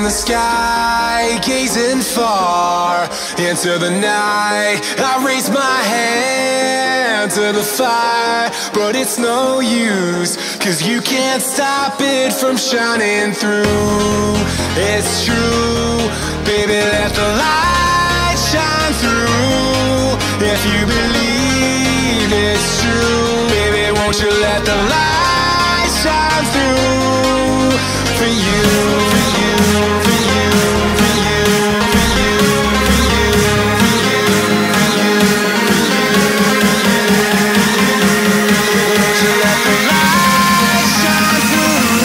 in the sky, gazing far into the night. I raise my hand to the fire, but it's no use, 'cause you can't stop it from shining through. It's true, baby, let the light shine through. If you believe it's true, baby, won't you let the light shine through for you, for you, for you, for you, for you, for you, for you, for you, won't you let the light shine through?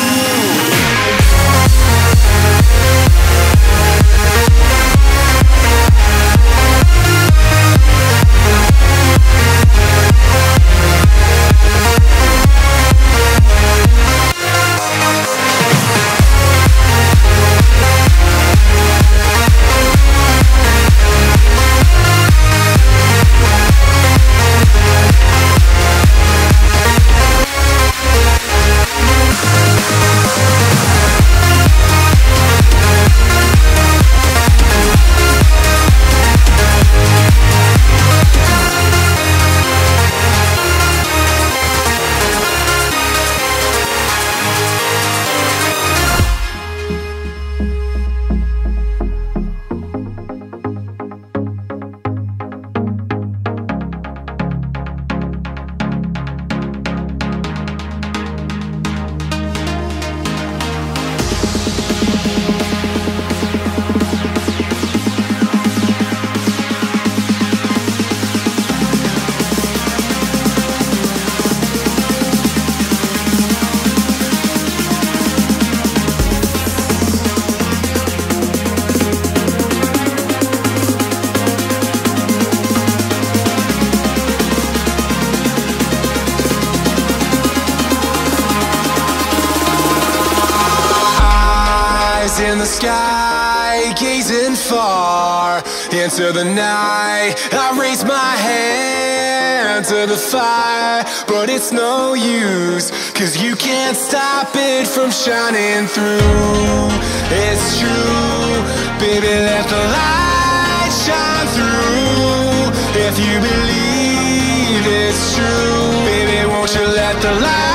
In the sky, gazing far into the night. I raise my hand to the fire, but it's no use, 'cause you can't stop it from shining through. It's true, baby, let the light shine through. If you believe it's true, baby, won't you let the light